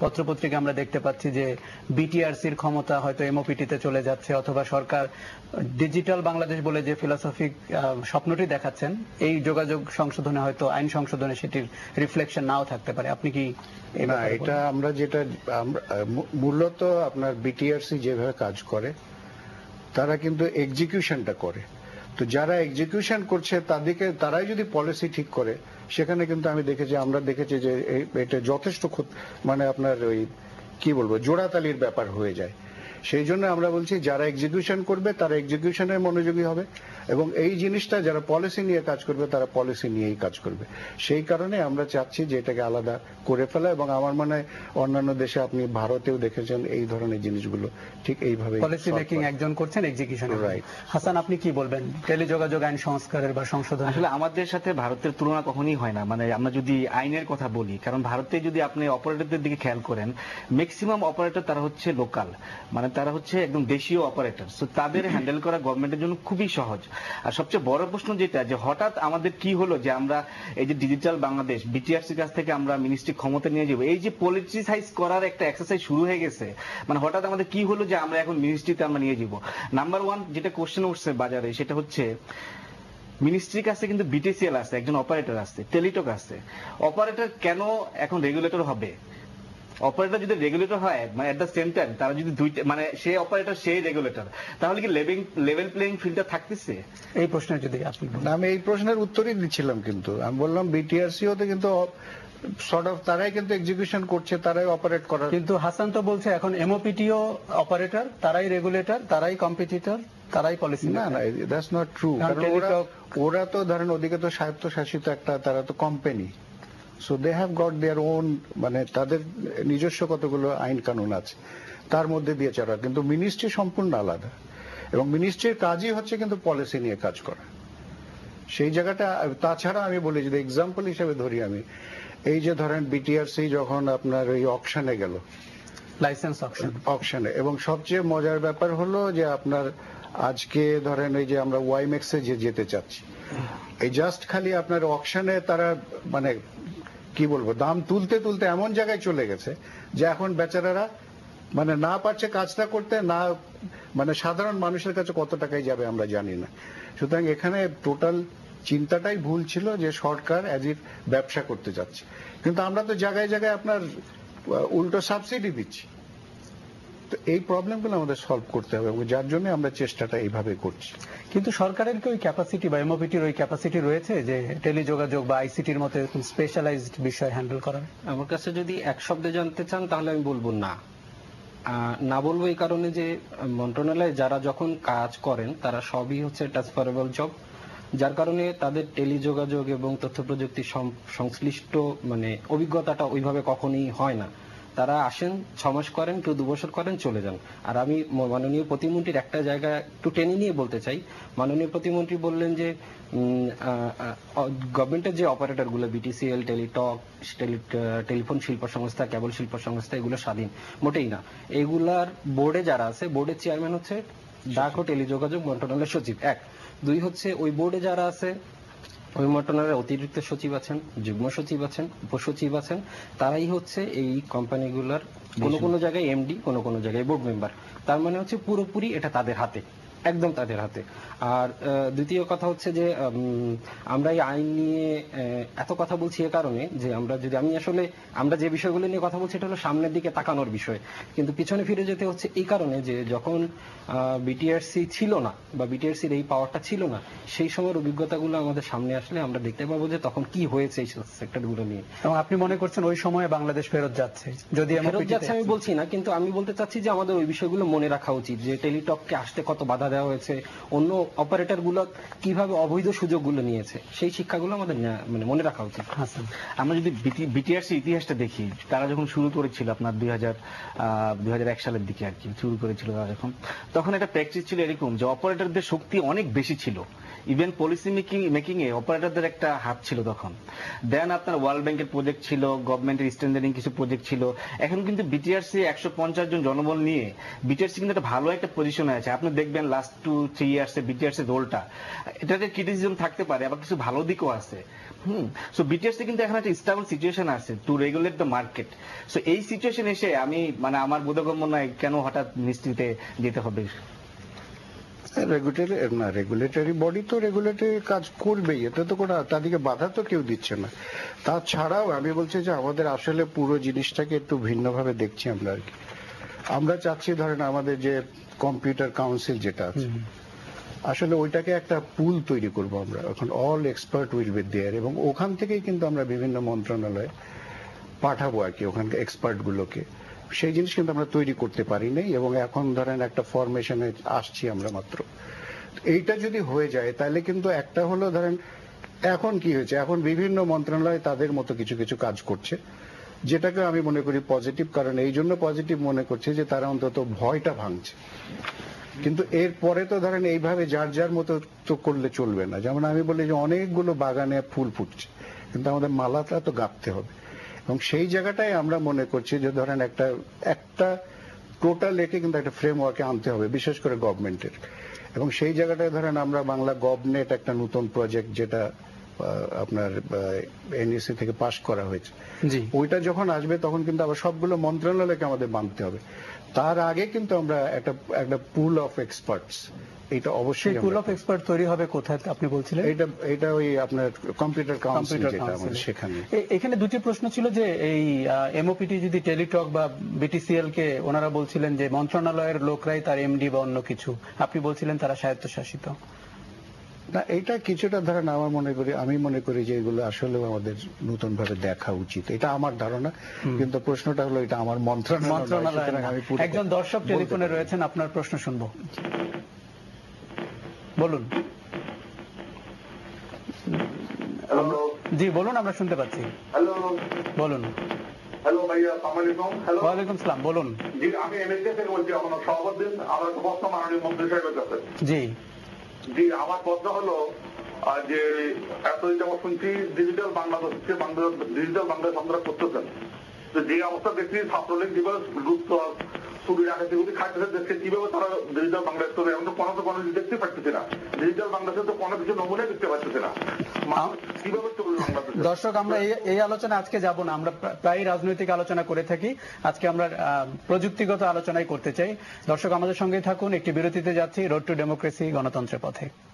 পত্রপত্রিকা আমরা দেখতে পাচ্ছি যে বিটিআরসির ক্ষমতা হয়তো এমওপিটিতে চলে যাচ্ছে, অথবা সরকার ডিজিটাল বাংলাদেশ বলে যে ফিলসফিক স্বপ্নটি দেখাচ্ছেন, এই যোগাযোগ সংশোধনে হয়তো আইন সংশোধনে সেটির রিফ্লেকশন নাও থাকতে পারে। আপনি কি না, এটা আমরা যেটা মূলত আপনার বিটিআরসি যেভাবে কাজ করে তারা কিন্তু এক্সিকিউশনটা করে। তো যারা এক্সিকিউশন করছে তাদেরকে তারাই যদি পলিসি ঠিক করে, সেখানে কিন্তু আমরা দেখেছি যে এটা যথেষ্ট মানে আপনার ওই কি বলবো জোড়াতালির ব্যাপার হয়ে যায়। সেই জন্য আমরা বলছি যারা এক্সিকিউশন করবে তারা এক্সিকিউশনের মনোযোগী হবে, এবং এই জিনিসটা যারা পলিসি নিয়ে কাজ করবে তারা পলিসি নিয়েই কাজ করবে। সেই কারণে আমরা চাচ্ছি যে এটাকে আলাদা করে ফেলা, এবং আমার মনে হয় অন্যান্য দেশে আপনি ভারতেও দেখেছেন এই ধরনের জিনিসগুলো ঠিক এইভাবে পলিসি মেকিং একজন করছেন, এক্সিকিউশন রাইট। হাসান, আপনি কি বলবেন টেলিযোগাযোগ আইন সংস্কারের বা সংশোধন? আসলে আমাদের সাথে ভারতের তুলনা কখনোই হয় না, মানে আমরা যদি আইনের কথা বলি, কারণ ভারতে যদি আপনি অপারেটরদের দিকে খেয়াল করেন, ম্যাক্সিমাম অপারেটর তারা হচ্ছে লোকাল, মানে তারা হচ্ছে একদম দেশীয় অপারেটর। সো তাদের হ্যান্ডেল করা গভর্নমেন্টের জন্য খুবই সহজ। আর সবচেয়ে বড় প্রশ্ন যেটা, যে হঠাৎ আমাদের কি হলো যে আমরা এই যে ডিজিটাল বাংলাদেশ বিটিআরসির কাছ থেকে আমরা মিনিস্ট্রি ক্ষমতা নিয়ে যাবো, এই যে পলিটিসাইজ করার একটা এক্সারসাইজ শুরু হয়ে গেছে। মানে হঠাৎ আমাদের কি হলো যে আমরা এখন মিনিস্ট্রিতে আমরা নিয়ে যাবো। নাম্বার ওয়ান যেটা কোশ্চেন উঠছে বাজারে, সেটা হচ্ছে মিনিস্ট্রির কাছে কিন্তু বিটিসিএল আছে, একজন অপারেটর আছে, টেলিটক আছে। অপারেটর কেন এখন রেগুলেটর হবে? অপারেটর যদি রেগুলেটর হয়, মানে এট দ্য সেম টাইম তারা যদি দুইটা, মানে সে অপারেটর সেই রেগুলেটর, তাহলে কি লেভেল প্লেইং ফিল্ডটা থাকতেছে? এই প্রশ্নের যদি আপনি আমি এই প্রশ্নের উত্তরই দিচ্ছিলাম, কিন্তু আমি বললাম বিটিআরসিও তো কিন্তু সর্ট অফ তারাই কিন্তু এক্সিকিউশন করছে, তারাই অপারেট করার। কিন্তু হাসান তো বলছে এখন এমওপিটিও অপারেটর, তারাই রেগুলেটর, তারাই কম্পিটিটর, তারাই পলিসি। না না, দ্যাটস নট ট্রু। কারণ ওরা তো ধরেন ওদিকে তো স্বায়ত্তশাসিত একটা, তারা তো company, so they have got their own, মানে তাদের নিজস্ব কতগুলো আইন কানুন আছে, তার মধ্যে দিয়ে চলা। কিন্তু মিনিস্ট্রি সম্পূর্ণ আলাদা, এবং মিনিস্ট্রির কাজই হচ্ছে কিন্তু পলিসি নিয়ে কাজ করা সেই জায়গাটা। তাছাড়া আমি বলি, যদি এক্সাম্পল হিসেবে ধরি, আমি এই যে ধরেন বিটিআরসি যখন আপনার ওই অকশনে গেল, লাইসেন্স অকশনে, এবং সবচেয়ে মজার ব্যাপার হলো যে আপনার আজকে ধরেন এই যে আমরা ওয়াইমেক্সে যে যেতে চাচ্ছি, এই জাস্ট খালি আপনার অকশনে তারা মানে কি বলবো দাম তুলতে তুলতে এমন জায়গায় চলে গেছে যে এখন বেচারারা মানে না পারছে কাজটা করতে, না মানে সাধারণ মানুষের কাছে কত টাকায় যাবে আমরা জানি না। সুতরাং এখানে টোটাল চিন্তাটাই ভুল ছিল যে সরকার অ্যাজ ইফ ব্যবসা করতে যাচ্ছে, কিন্তু আমরা তো জায়গায় জায়গায় আপনার উল্টো সাবসিডি দিচ্ছি। তো এই প্রবলেমগুলো আমাদের সলভ করতে হবে, এবং যার জন্য আমরা চেষ্টাটা এইভাবে করছি। কিন্তু সরকারের কি ওই ক্যাপাসিটি বা এমওপিটির ওই ক্যাপাসিটি রয়েছে যে টেলিযোগাযোগ বা আইসিটির মতো স্পেশালাইজড বিষয় হ্যান্ডেল করার? আমার কাছে যদি এক শব্দে জানতে চান তাহলে আমি বলবো না। না বলবো এই কারণে যে মন্ত্রণালয়ে যারা যখন কাজ করেন তারা সবই হচ্ছে ট্রান্সফারেবল জব, যার কারণে তাদের টেলিযোগাযোগ এবং তথ্য প্রযুক্তি সংশ্লিষ্ট মানে অভিজ্ঞতাটা ওইভাবে কখনোই হয় না। তারা আসেন, 6 মাস করেন, কেউ 2 বছর করেন, চলে যান। আর আমি মাননীয় প্রতিমন্ত্রীর একটা জায়গা একটু টেনে নিয়ে বলতে চাই। মাননীয় প্রতিমন্ত্রী বললেন যে গভর্নমেন্টের যে অপারেটরগুলো বিটিসিএল, টেলিটক, টেলিফোন শিল্প সংস্থা, কেবল শিল্প সংস্থা, এগুলো স্বাধীন, মোটেই না। এগুলার বোর্ডে যারা আছে, বোর্ডের চেয়ারম্যান হচ্ছে ডাক ও টেলিযোগাযোগ মন্ত্রণালয়ের সচিব, 1। 2 হচ্ছে ওই বোর্ডে যারা আছে, ওই মন্ত্রণালয়ের অতিরিক্ত সচিব আছেন, যুগ্ম সচিব আছেন, উপসচিব আছেন, তারাই হচ্ছে এই কোম্পানিগুলোর কোনো কোনো জায়গায় এমডি, কোনো কোনো জায়গায় বোর্ড মেম্বার। তার মানে হচ্ছে পুরোপুরি এটা তাদের হাতে, একদম তাদের হাতে। আর দ্বিতীয় কথা হচ্ছে যে আমরা এই আইন নিয়ে এত কথা বলছি এ কারণে যে আমরা যে বিষয়গুলো নিয়ে কথা বলছি এটা হলো সামনের দিকে তাকানোর বিষয়, কিন্তু পিছনে ফিরে যেতে হচ্ছে এই কারণে যে যখন বিটিআরসি ছিল না বা বিটিআরসির এই পাওয়ারটা ছিল না, সেই সময়ের অভিজ্ঞতাগুলো আমাদের সামনে আসলে আমরা দেখতে পাবো যে তখন কি হয়েছে এই সেক্টরগুলো নিয়ে। এবং আপনি মনে করছেন ওই সময়ে বাংলাদেশ ফেরত যাচ্ছে? যদি ফেরত যাচ্ছে আমি বলছি না, কিন্তু আমি বলতে চাচ্ছি যে আমাদের ওই বিষয়গুলো মনে রাখা উচিত, যে টেলিটককে আসতে কত বাধা দেওয়া হয়েছে, অন্য অপারেটর গুলো কিভাবে অবৈধ সুযোগগুলো নিয়েছে, সেই শিক্ষাগুলো আমাদের মানে মনে রাখা উচিত। আমরা যদি বিটিআরসি ইতিহাসটা দেখি, তারা যখন শুরু করেছিল আপনার 2001 সালের দিকে আর কি শুরু করেছিল তারা, তখন একটা প্র্যাকটিস ছিল এরকম যে অপারেটরদের শক্তি অনেক বেশি ছিল ইভেন পলিসি মেকিং এ অপারেটরদের একটা হাত ছিল তখন। দেন আপনার ওয়ার্ল্ড ব্যাংকের প্রজেক্ট ছিল, গভর্নমেন্টের স্ট্যান্ডার্ডিং কিছু প্রজেক্ট ছিল। এখন কিন্তু বিটিআরসি 150 জন জনবল নিয়ে বিটিআরসি কিন্তু একটা ভালো একটা পজিশনে আছে। আপনি দেখবেন লাস্ট 2-3 ইয়ার্সে বিটিআরসি রোলটা, এটাতে ক্রিটিসিজম থাকতে পারে, আবার কিছু ভালো দিকও আছে। সো বিটিআরসি কিন্তু এখন একটা স্টেবল সিচুয়েশন আছে to regulate the market. So এই সিচুয়েশন এসে আমি মানে আমার বোধগম্য নয় কেন হঠাৎ মিস্ত্রিতে যেতে হবে। রেগুলেটরি বডি তো রেগুলেটরি কাজ করবেই, এতে তো কোনো তাদেরকে বাধা তো কেউ দিচ্ছে না। তাছাড়াও আমি বলছি যে আমাদের আসলে পুরো জিনিসটাকে একটু ভিন্নভাবে দেখছি আমরা আর কি। আমরা চাচ্ছি ধরেন আমাদের যে কম্পিউটার কাউন্সিল যেটা আছে, আসলে ওইটাকে একটা পুল তৈরি করব আমরা, এখন all expert will be there, এবং ওখান থেকেই কিন্তু আমরা বিভিন্ন মন্ত্রণালয়ে পাঠাবো আর কি ওখানকার এক্সপার্ট গুলোকে। সেই জিনিস কিন্তু আমরা তৈরি করতে পারি নাই, এবং এখন ধরেন একটা ফরমেশনে আসছি আমরা মাত্র। এইটা যদি হয়ে যায় তাহলে কিন্তু একটা হলো ধরেন এখন কি হয়েছে, এখন বিভিন্ন মন্ত্রণালয় তাদের মতো কিছু কিছু কাজ করছে, যেটাকে আমি মনে করি পজিটিভ। কারণ এই জন্য পজিটিভ মনে করছে যে তারা অন্তত ভয়টা ভাঙছে। কিন্তু এরপরে তো ধরেন এইভাবে যার যার মতো তো করলে চলবে না। যেমন আমি বলি যে অনেকগুলো বাগানে ফুল ফুটছে, কিন্তু আমাদের মালাটা তো গাঁথতে হবে, এবং সেই জায়গাটাই আমরা মনে করছি যে ধরেন একটা টোটাল একে কিন্তু একটা ফ্রেমওয়ার্কে আনতে হবে, বিশেষ করে গভর্নমেন্টের। এবং সেই জায়গাটায় ধরেন আমরা বাংলা গভনেট একটা নতুন প্রজেক্ট যেটা আপনার এনইসি থেকে পাস করা হয়েছে, ওইটা যখন আসবে তখন কিন্তু আবার সবগুলো মন্ত্রণালয়কে আমাদের মানতে হবে। তার আগে কিন্তু আমরা একটা পুল অফ এক্সপার্টস, এটা অবশ্যই পুল অফ এক্সপার্ট তৈরি হবে কোথায় আপনি বলছিলেন? এটা ওই আপনার কম্পিউটার কাউন্সিল যেটা আমাদের সেখানে। এখানে দুটি প্রশ্ন ছিল যে এই এমওপিটি যদি টেলিটক বা বিটিসিএল কে ওনারা বলছিলেন যে মন্ত্রণালয়ের লোকরাই তার এমডি বা অন্য কিছু, আপনি বলছিলেন তারা স্বায়ত্তশাসিত। না, এটা কিছুটা ধরেন আমি মনে করি যে এগুলো আসলেও আমাদের নতুন ভাবে দেখা উচিত, এটা আমার ধারণা। কিন্তু প্রশ্নটা হলো এটা আমার মন্ত্রণালয়। একজন দর্শক টেলিফোনে রয়েছেন, আপনার প্রশ্ন শুনবো, বলুন। জি বলুন, আমরা শুনতে পাচ্ছি। হ্যালো বলুন। হ্যালো ভাইয়া, আসসালামু আলাইকুম। হ্যালো, ওয়ালাইকুম সালাম, বলুন। জি, আমি এমএসকে থেকে বলছি, আমার সভাপতি আমার প্রশ্ন মাননীয় মন্ত্রী সাহেবের কাছে। জি জি, আমার প্রশ্ন হলো যে এতদিন যেমন শুনছি ডিজিটাল বাংলাদেশ আমরা করতেছেন, যে অবস্থা দেখছি ছাত্রলীগ যেভাবে গুপ্ত ছবি রাখা সেগুলি খাইতেছে, দেখছে কিভাবে তারা ডিজিটাল বাংলাদেশ করবে। এখন তো কোনো দেখতে পাচ্ছি না, ডিজিটাল বাংলাদেশে তো কোনো কিছু নমুনা দেখতে পাচ্ছি না, কিভাবে চলবে বাংলাদেশ। দর্শক, আমরা এই আলোচনা আজকে যাব না, আমরা প্রায় রাজনৈতিক আলোচনা করে থাকি, আজকে আমরা প্রযুক্তিগত আলোচনাই করতে চাই। দর্শক আমাদের সঙ্গেই থাকুন, একটি বিরতিতে যাচ্ছি। রোড টু ডেমোক্রেসি, গণতন্ত্রের পথে।